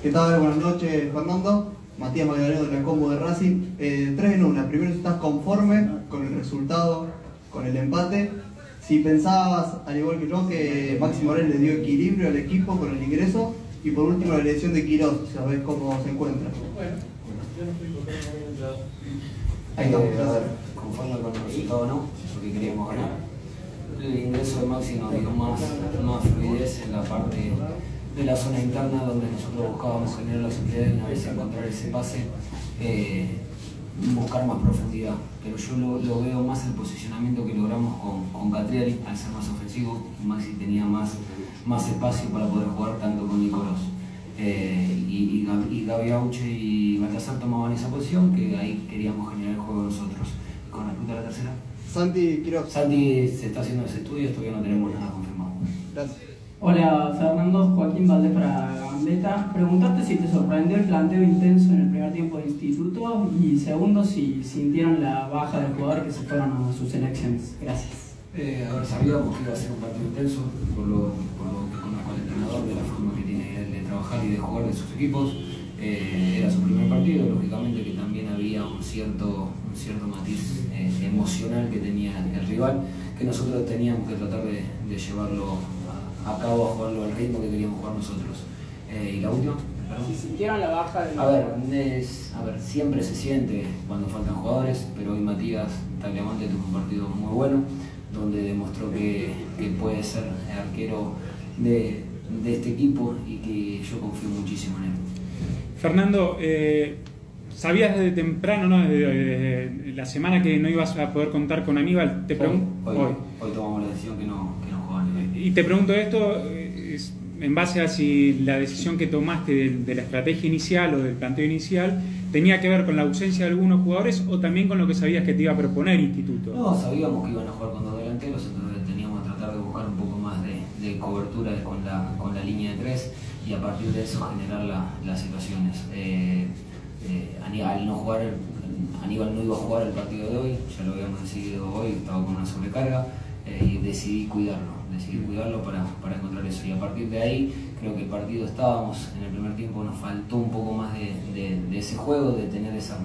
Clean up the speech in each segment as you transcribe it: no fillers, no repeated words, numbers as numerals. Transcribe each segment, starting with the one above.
¿Qué tal? Buenas noches, Fernando. Matías Magdaleno de la Combo de Racing. 3 en 1. Primero, si estás conforme con el resultado, con el empate. Si pensabas, al igual que yo, que Maxi Morel le dio equilibrio al equipo con el ingreso. Y por último, la elección de Quirós, sabés cómo se encuentra. Bueno, yo no estoy totalmente. Hay que ver, conforme con el resultado no, porque queríamos ganar. El ingreso de Maxi nos dio más fluidez en la parte de la zona interna donde nosotros buscábamos generar la seguridad y una vez encontrar ese pase, buscar más profundidad. Pero yo lo veo más el posicionamiento que logramos con Catriari, al ser más ofensivo. Maxi tenía más espacio para poder jugar tanto con Nicolás. Y Gaby Auche y Baltasar tomaban esa posición, que ahí queríamos generar el juego nosotros. Con respecto a la tercera, Santi Quirós. Santi se está haciendo ese estudio, todavía no tenemos nada confirmado. Gracias. Hola Fernando, Joaquín Valdés para Gambetta. Preguntarte si te sorprendió el planteo intenso en el primer tiempo de Instituto y segundo, si sintieron la baja del jugador que se fueron a sus elecciones. Gracias. A ver, sabíamos que iba a ser un partido intenso por lo que conozco al entrenador, de la forma que tiene él de trabajar y de jugar de sus equipos. Era su primer partido, lógicamente que también había un cierto matiz emocional que tenía el rival, que nosotros teníamos que tratar de llevarlo a cabo, a jugarlo al ritmo que queríamos jugar nosotros. ¿Y la última? Si sintieron la baja del... A ver, siempre se siente cuando faltan jugadores, pero hoy Matías Tagliamonte tuvo un partido muy bueno, donde demostró que puede ser arquero de este equipo y que yo confío muchísimo en él. Fernando, sabías desde temprano, ¿no? Desde la semana que no ibas a poder contar con Aníbal. Te pregunto hoy tomamos la decisión que no juegan. Y te pregunto esto en base a si la decisión que tomaste de la estrategia inicial o del planteo inicial tenía que ver con la ausencia de algunos jugadores o también con lo que sabías que te iba a proponer Instituto. No, sabíamos que iban a jugar con dos delanteros, entonces teníamos que tratar de buscar un poco más de cobertura con la línea de 3 y a partir de eso generar las situaciones. Aníbal no iba a jugar el partido de hoy, ya lo habíamos decidido hoy, estaba con una sobrecarga y decidí cuidarlo para encontrar eso. Y a partir de ahí, creo que el partido estábamos, en el primer tiempo nos faltó un poco más de ese juego, de tener esas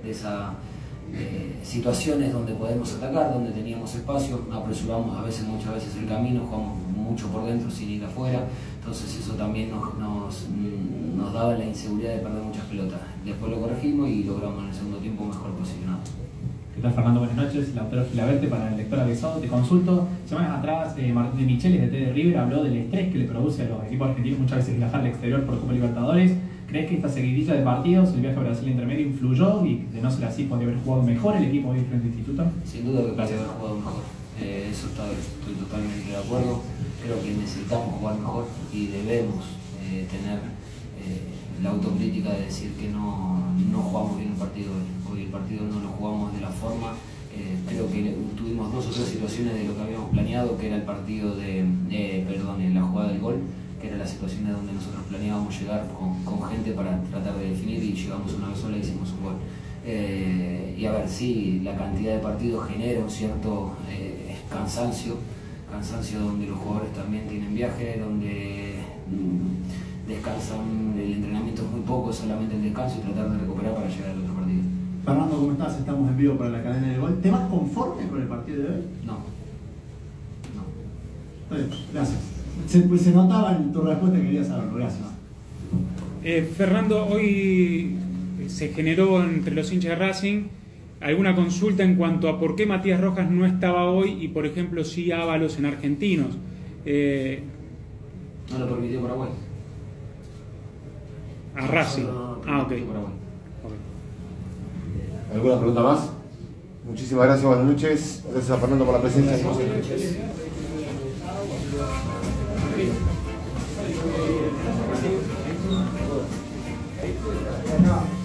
situaciones donde podemos atacar, donde teníamos espacio, apresuramos muchas veces el camino, jugamos mucho por dentro sin ir afuera, entonces eso también nos daba la inseguridad de perder muchas pelotas. Después lo corregimos y logramos en el segundo tiempo mejor posicionado. ¿Qué tal, Fernando? Buenas noches. Lautaro Gilaverte para el lector avisado. Te consulto. Semanas atrás, Martín de Michelis de T de River habló del estrés que le produce a los equipos argentinos muchas veces viajar al exterior por Copa Libertadores. ¿Crees que esta seguidilla de partidos, el viaje a Brasil intermedio, influyó y de no ser así podría haber jugado mejor el equipo hoy frente a Instituto? Sin duda que podría haber jugado mejor. Eso estoy totalmente de acuerdo. Creo que necesitamos jugar mejor y debemos tener la autocrítica de decir que no jugamos bien el partido hoy. Hoy el partido no lo jugamos de la forma. Creo que tuvimos 2 o 3 situaciones de lo que habíamos planeado, que era el partido la jugada del gol, que era las situaciones donde nosotros planeábamos llegar con gente para tratar de definir y llegamos una vez sola y hicimos un gol. Y a ver, sí, la cantidad de partidos genera un cierto cansancio donde los jugadores también tienen viaje, donde descansan, el entrenamiento es muy poco, solamente el descanso y tratar de recuperar para llegar al otro partido. Fernando, ¿cómo estás? Estamos en vivo para la cadena de gol. ¿Te vas conforme con el partido de hoy? No. Está bien, gracias. Se notaba en tu respuesta que quería saberlo. Gracias. Fernando, hoy se generó entre los hinchas de Racing alguna consulta en cuanto a por qué Matías Rojas no estaba hoy y, por ejemplo, sí Ábalos en Argentinos. No lo permitió Paraguay. A Racing. Ok. ¿Alguna pregunta más? Muchísimas gracias, buenas noches. Gracias a Fernando por la presencia. No.